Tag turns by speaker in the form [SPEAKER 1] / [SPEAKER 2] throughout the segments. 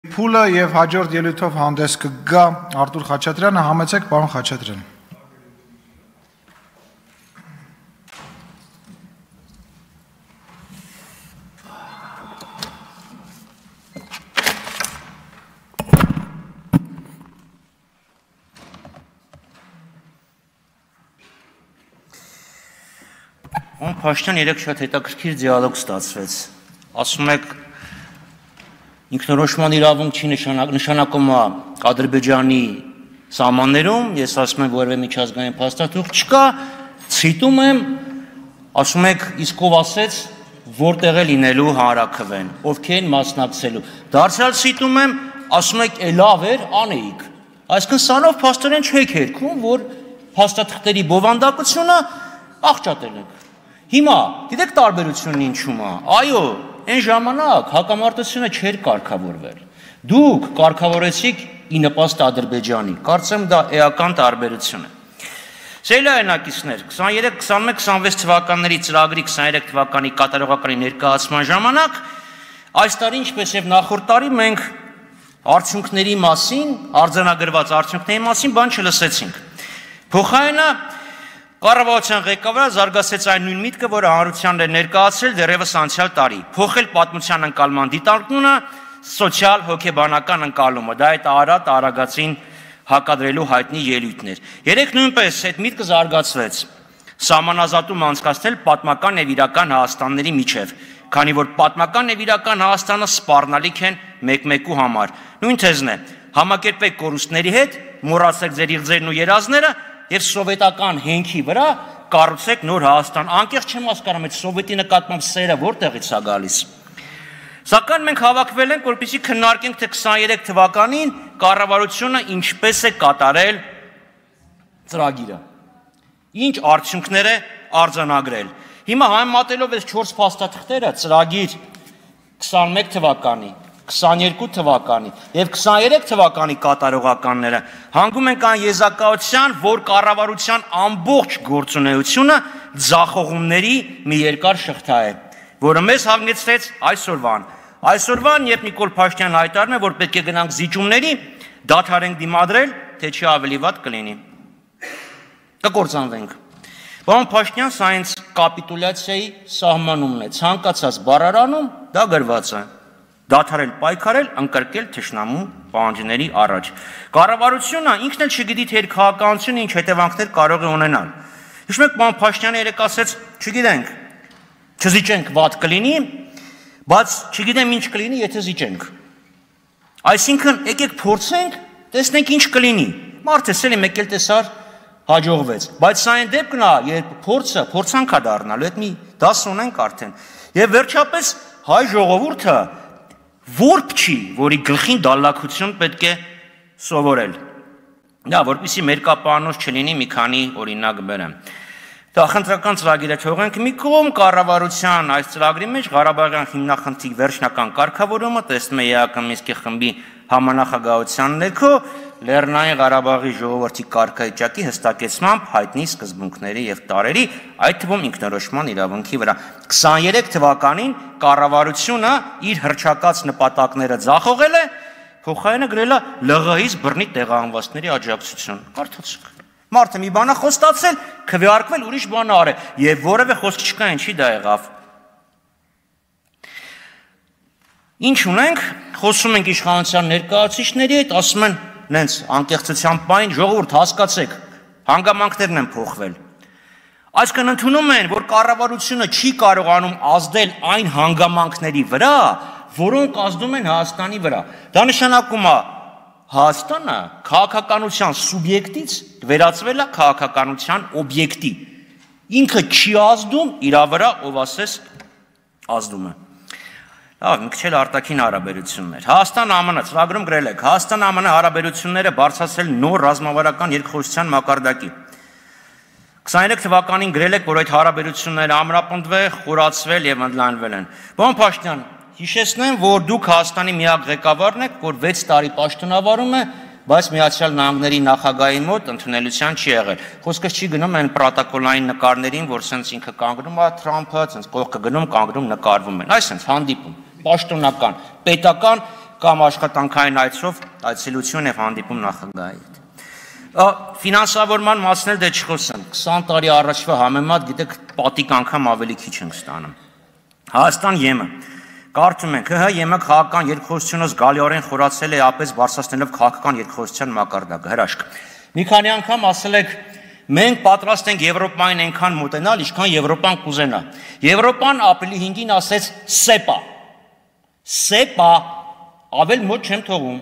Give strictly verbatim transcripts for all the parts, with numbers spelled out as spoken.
[SPEAKER 1] Փուլը եւ հաջորդ ելույթով հանդես կգա Արտուր Խաչատրյանը, համեցեք պարոն Խաչատրյան։
[SPEAKER 2] Պարոն Փաշինյան, երեք շատ հետաքրքիր դիալոգ ստացվեց։ Ասում եք ինքնորոշման իրավունք չի նշանակում Ադրբեջանի սահմաններում, ես ասում եմ որևէ միջազգային փաստաթուղթ չկա, ցիտում եմ, ասում եք իսկ ով ասեց, որտեղ է լինելու հանրաքվեն, ովքեր են մասնակցելու։ Դարձյալ ցիտում եմ, ասում եք լավ էր անեիք։ Այսինքն սանով փաստորեն չեք երգում, որ փաստաթղթերի բովանդակությունը աղճատել եք։ Հիմա գիտեք տարբերությունն ինչու՞մ է։ Այո, այն ժամանակ հակամարտությունը չէր կարգավորվել։ Դուք կարգավորեցիք ի նպաստ Ադրբեջանի։ Կարծեմ դա էական տարբերություն է։ Սիրելի հայրենակիցներ, քսաներեք, քսանմեկ, քսանվեց թվականների ծրագրի քսաներեք թվականի կատարողականի ներկայացման ժամանակ այս տարի, ինչպես եւ նախորդ տարի, մենք արդյունքների մասին, արձանագրված արդյունքների մասին բան չլսեցինք։ Փոխարենը Կառավարության ղեկավարը զարգացրեց այն նույն միտքը, որը հանրությանն էր ներկայացրել դեռևս անցյալ տարի, փոխել պատմության ընկալման դիտարկումը սոցիալ հոգեբանական ընկալումը, դա այդ Արարատ Արագածին հակադրելու հայտնի ելույթներ։ Երեք նույնպես այդ միտքը զարգացվեց, սահմանազատում անցկացնել պատմական եւ իրական Հայաստանների միջև, քանի որ պատմական եւ իրական Հայաստանը սպառնալիք են մեկ-մեկու համար։ Նույն թեզն է, համակերպեք կորուստների հետ, մոռացեք ձեր իղձերն ու երազները եւ սովետական հենքի վրա կառուցեք նոր Հայաստան։ Անկեղծ չեմ հասկանում այդ սովետի նկատմամբ սերը որտեղից է գալիս։ Սակայն մենք հավաքվել ենք, որպեսզի քննարկենք, թե քսաներեք թվականին կառավարությունը ինչպես է կատարել ծրագիրը։ Ինչ արդյունքներ է արձանագրել։ Հիմա համեմատելով այս չորս փաստաթղթերը ծրագիր քսանմեկ թվականի, քսաներկու թվականի եւ քսաներեք թվականի կատարողականները հանգում են կան եզակացության, որ կառավարության ամբողջ գործունեությունը ձախողումների մի երկար շղթա է, որը մեզ հանգեցրեց այսօրվան։ Այսօրվան, երբ Նիկոլ Փաշինյանն հայտարարում է, որ պետք է գնանք զիջումների, դադարենք դիմադրել, թե չի ավելի վատ կլինի։ Կկործանվենք։ Պարոն Փաշինյան, սա հենց կապիտուլյացիայի սահմանումն է, ցանկացած բառարանում դա գրված է։ Դադարել պայքարել, ընկրկել թշնամու պահանջների առաջ։ Կառավարությունը ինքն էլ չգիտի թե իր քաղաքականությունը ինչ հետևանքներ կարող է ունենալ։ Հիշում եք, պարոն Փաշինյանը երեք ասեց, չգիտենք, չզիջենք վատ կլինի, բայց չգիտեմ ինչ կլինի, եթե զիջենք։ Այսինքն, եկեք փորձենք, տեսնենք ինչ կլինի։ Մարդը ասել է մեկ էլ տեսար հաջողվեց, բայց սա այն դեպքն է, երբ փորձը փորձանք է դառնալու, այդ մի դաս ունենք արդեն։ Եվ վերջապես հայ ժողովուրդը որբ չի, որի գլխին դալլակություն պետք է սովորել։ Դա, որպեսզի մերկապանոց չլինի մի քանի օրինակ բերեմ։ Դա խնդրական ծրագիրը թողենք մի կողմ, կառավարության այս ծրագրի մեջ Ղարաբաղյան հիմնախնդրի վերջնական կարգավորումը, տեսնում է ԵԱԿ Մինսկի խմբի համանախագահության ներքո Լեռնային Ղարաբաղի ժողովրդի կարգավիճակի հստակեցմամբ հայտնի սկզբունքների եւ տարերի, այդ թվում ինքնորոշման իրավունքի վրա։ քսաներեք թվականին կառավարությունը իր հռչակած նպատակները ձախողել է, փոխարենը գրել է ԼՂՀ-ից բռնի տեղահանվածների աջակցություն։ Կարդացեք։ Մարդը մի բան է խոստացել, քվեարկվել ուրիշ բան արել, եւ որևէ խոսք չկա ինչի դա եղավ։ Ինչ ունենք, խոսում ենք իշխանության ներկայացուցիչների հետ, ասում են, նենց անկեղծության պայն ժողովուրդ հասկացեք, հանգամանքներն են փոխվել։ Այսինքն ընդունում են, որ կառավարությունը չի կարողանում ազդել այն հանգամանքների վրա, որոնք ազդում են Հայաստանի վրա։ Դա նշանակում է Հայաստանը քաղաքականության սուբյեկտից վերածվել է քաղաքականության օբյեկտի։ Ինքը չի ազդում, իր վրա ով ասես ազդում է։ Լավ, մի քիչ էլ արտաքին հարաբերություններ։ Հայաստան-ԱՄՆ ծրագրում գրել եք, Հայաստան-ԱՄՆ հարաբերությունները բարձրացրել նոր ռազմավարական երկխոսության մակարդակի։ քսաներեք թվականին գրել եք, որ այդ հարաբերությունները ամրապնդվել, խորացվել եւ ընդլայնվել են։ Պարոն Փաշինյան, հիշեցնեմ, որ դուք Հայաստանի միակ ղեկավարն եք, որ վեց տարի պաշտոնավարում է, բայց Միացյալ Նահանգների նախագահի մոտ ընդունելության չի եղել։ Խոսքս չի գնում այն պրոտոկոլային նկարներին, որ սենց ինքը կանգնում է Թրամփը, սենց կողքը գնում, կանգնում, նկարվում են։ Այս սենց հանդիպում, պաշտոնական, պետական կամ աշխատանքային այցով այցելություն եւ հանդիպում նախագահի հետ։ Ֆինանսավորման մասն էլ դե չխոսեմ, քսան տարի առաջվա համեմատ գիտեք պատիկ անգամ ավելի քիչ ենք ստանում։ Հայաստան ԵՄ կարծում ենք ՀՀ ԵՄ քաղաքական երկխոսությունը զգալիորեն խորացել է ապես բարձրացնելով քաղաքական երկխոսության մակարդակը։ Հրաշք։ Մի քանի անգամ ասել եք մենք պատրաստ ենք Եվրոպային այնքան մոտենալ, ինչքան Եվրոպան կուզենա։ Եվրոպան ապրիլի հինգին ասեց սեպա։ Սեպա ավել մոտ չեմ թողում։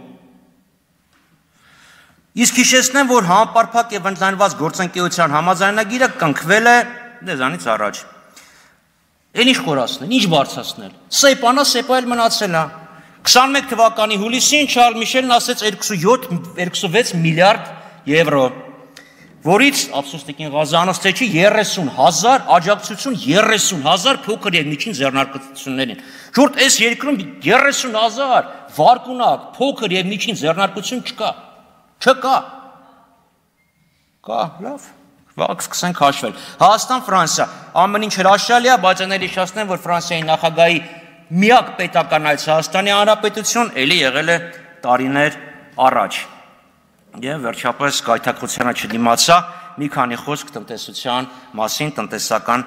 [SPEAKER 2] Իսկ հիշեցնեմ, որ համապարփակ եւ ընդլայնված գործընկերության համաձայնագիրը կնքվել է դեզանից առաջ։ Էլ ինչ խորացնել, ինչ բարձրացնել։ Սեպանա, սեպա էլ մնացել է։ քսանմեկ թվականի հուլիսին Շարլ Միշելն ասեց երկուսունյոթ միլիարդ եվրո, որից ափսոստիկին Ղազանոստեչի երեսուն հազար աջակցություն երեսուն հազար փոքր եւ միջին ձեռնարկություններին։ Շուրջ այս երկրում երեսուն հազար վարկունակ փոքր եւ միջին ձեռնարկություն չկա։ Չկա։ Կա, լավ։ Վաղ սկսենք հաշվել։ Հայաստան, Ֆրանսիա, ամեն ինչ հրաշալի է, բայց այն հիշեցնեմ, որ Ֆրանսիայի նախագահի միակ պետական այց Հայաստանի Հանրապետություն էլի եղել է տարիներ առաջ։ Եվ վերջապես գայթակղությանը չդիմացա մի քանի խոսք տնտեսության մասին, տնտեսական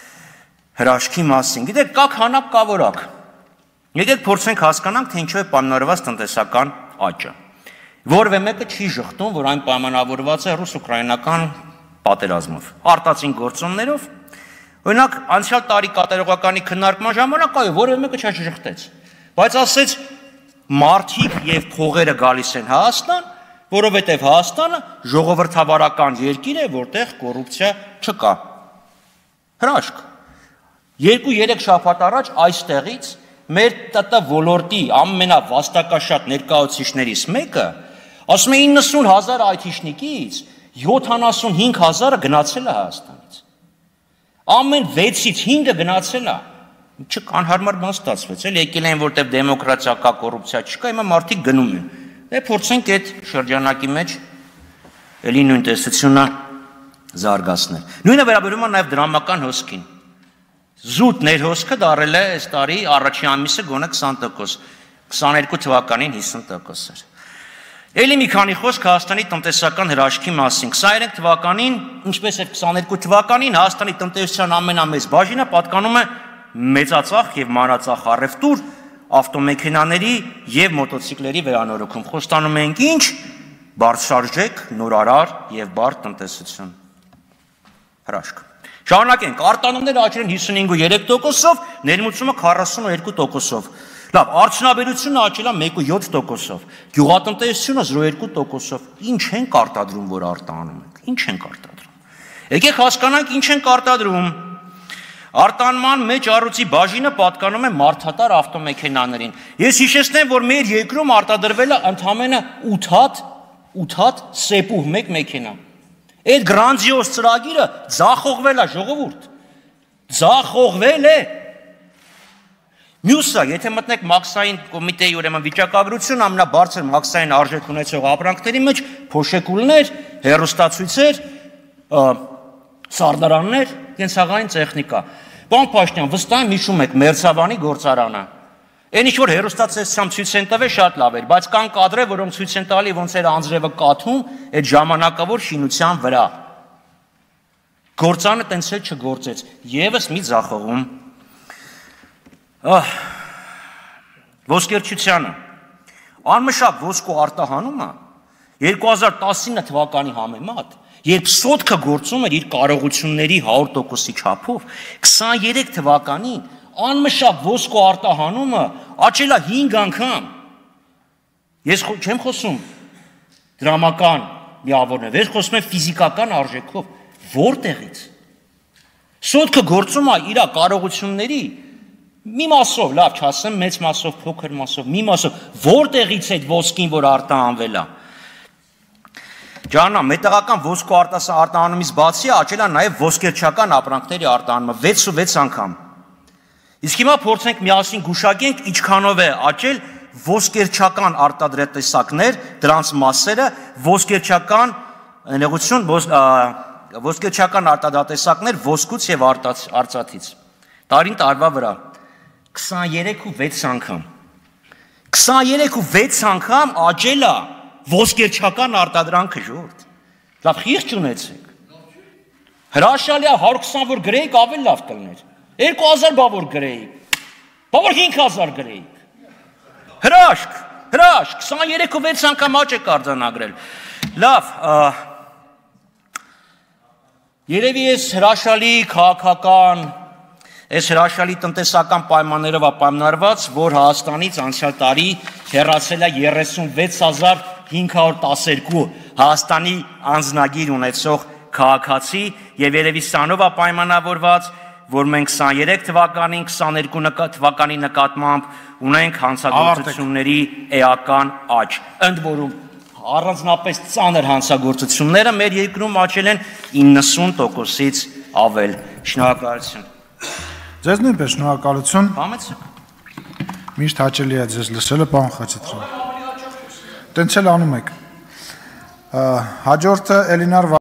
[SPEAKER 2] հրաշքի մասին։ Գիտեք, կա քանակ կա որակ։ Եկեք փորձենք հասկանանք, թե ինչու է պայմանավորված տնտեսական աճը։ Որևէ մեկը չի ժխտում, որ այն պայմանավորված է ռուս-ուկրաինական պատերազմով, արտածին գործոններով։ Օրինակ, անցյալ տարի կատարողականի քննարկման ժամանակ այո, որևէ մեկը չժխտեց, բայց ասեց մարդիկ եւ փողերը գալիս են Հայաստան, որովհետեւ Հայաստանը ժողովրդավարական երկիր է, որտեղ կոռուպցիա չկա։ Հրաշք։ Երկու-երեք շաբաթ առաջ այստեղից մեր ՏՏ ոլորտի ամենավաստակաշատ ներկայացուցիչներից մեկը ասում է իննսուն հազար այթիշնիկից յոթանասունհինգ հազարը գնացել է Հայաստանից։ Ամեն վեցից հինգը գնացել է։ Չկանհարմար բան ստացվեց, էլ եկել են որտեղ դեմոկրատիա կա, կոռուպցիա չկա, հիմա մարդիկ գնում են։ Դե փորձենք այդ շրջանակի մեջ էլի նույն տեսությունը զարգացնել։ Նույնը վերաբերում է նաև դրամական հոսքին։ Զուտ ներհոսքը դարել է այս տարի առաջին ամիսը գոնե քսան տոկոս, քսաներկու թվականին հիսուն տոկոս էր։ Էլի մի քանի խոսք Հայաստանի տնտեսական հրաշքի մասին։ քսաներեք թվականին, ինչպես էր քսաներկու թվականին, Հայաստանի տնտեսության ամենամեծ բաժինը պատկանում է մեծածախ եւ մանրածախ առևտուր, ավտոմեքենաների եւ մոտոցիկլերի վերանորոգում։ Խոստանում ենք ինչ, բարձրարժեք, նորարար եւ բարդ տնտեսություն։ Հրաշք։ Շարունակենք, արտանումները աճել են հիսունհինգ ու երեք տոկոսով, ներմուծումը քառասունուերկու տոկոսով։ Լավ, արդյունաբերությունը աճել է մեկ ու յոթ տոկոսով, գյուղատնտեսությունը զրո երկու տոկոսով։ Ինչ ենք արտադրում, որ արտանում ենք։ Ինչ ենք արտադրում։ Եկեք հասկանանք ինչ ենք արտադրում։ Արտանման մեջ առույցի բաժինը պատկանում է մարդատար ավտոմեքենաներին։ Ես հիշեցնեմ, որ մեր երկրում արտադրվել է ընդամենը ութ հատ, ութ հատ սեպուհ մեկ մեքենա։ Այդ գրանձիոզ ծրագիրը ձախողվել է, ժողովուրդ։ Ձախողվել է։ Մյուսը, եթե մտնեք մաքսային կոմիտեի ուրեմն վիճակագրություն, ամենաբարձր մաքսային արժեք ունեցող ապրանքների մեջ փոշեկուլներ, հեռուստացույցեր, սարդարաններ, կենցաղային տեխնիկա։ Պարոն Փաշինյան, վստահ եմ հիշում եք Մերձավանի գործարանը։ Այն ինչ որ հեռուստացույցությամբ ցույց են տվել շատ լավ էր, բայց կան կադրեր, որոնք ցույց են տալի ոնց էր անձրևը կաթում այդ ժամանակավոր շինության վրա։ Գործանը տենց էլ չգործեց, եւս մի ձախողում։ Ահ, ոսկերչությանը անմշակ ոսկու արտահանումը երկու հազար տասնինը թվականի համեմատ, երբ սոտքը գործում էր իր կարողությունների հարյուր տոկոսի չափով, քսաներեք թվականին անմշակ ոսկու արտահանումը աճել է հինգ անգամ։ Ես չեմ խոսում դրամական միավորներ, ես խոսում եմ ֆիզիկական արժեքով, որտեղից։ Սոտքը գործում է իր կարողությունների մի մասով, լավ չասեմ, մեծ մասով, փոքր մասով, մի մասով, որտեղից այդ ոսկին, որ արտահանվել է։ Ջանա, մետաղական ոսկու արտահանումից բացի աճել է նաև ոսկերչական ապրանքների արտահանումը վեց ու վեց անգամ։ Իսկ հիմա փորձենք միասին գուշակենք ինչքանով է աճել ոսկերչական արտադրատեսակներ, դրանց մասերը, ոսկերչական ներողություն, ոսկերչական արտադրատեսակներ ոսկուց եւ արծաթից։ Տարին տարվա վրա քսաներեք ու վեց անգամ։ քսաներեք ու վեց անգամ աճել է ոսկերչական արտադրանքը ժողովուրդ։ Լավ խիղճ ունեցեք։ Հրաշալի է հարյուր քսան որ գրեիք ավելի լավ կլներ։ երկու հազար բա որ գրեիք։ Բա որ հինգ հազար գրեիք։ Հրաշք, հրաշք, քսաներեք ու վեց անգամ աճ եք արձանագրել։ Լավ, երևի ես հրաշալի քաղաքական, այս հրաշալի տնտեսական պայմաններով ապայմանարված, որ Հայաստանից անցյալ տարի հեռացել է երեսունվեց հազար հինգ հարյուր տասներկու Հայաստանի անձնագիր ունեցող քաղաքացի եւ երևի սանով ապայմանավորված, որ մենք քսաներեք թվականին, քսաներկու թվականի նկատմամբ ունենք հանցագործությունների էական աճ։ Ընդ որում առանձնապես ծանր հանցագործությունները մեր երկրում աճել են իննսուն տոկոսից ավել։ Շնորհակալություն։
[SPEAKER 1] Ձեզ նույնպես շնորհակալություն։
[SPEAKER 2] Համեցեք։
[SPEAKER 1] Միշտ հաճելի է ձեզ լսելը, պարոն Խաչատրյան։ Տենց էլ անում եք։ Հաջորդը Էլինար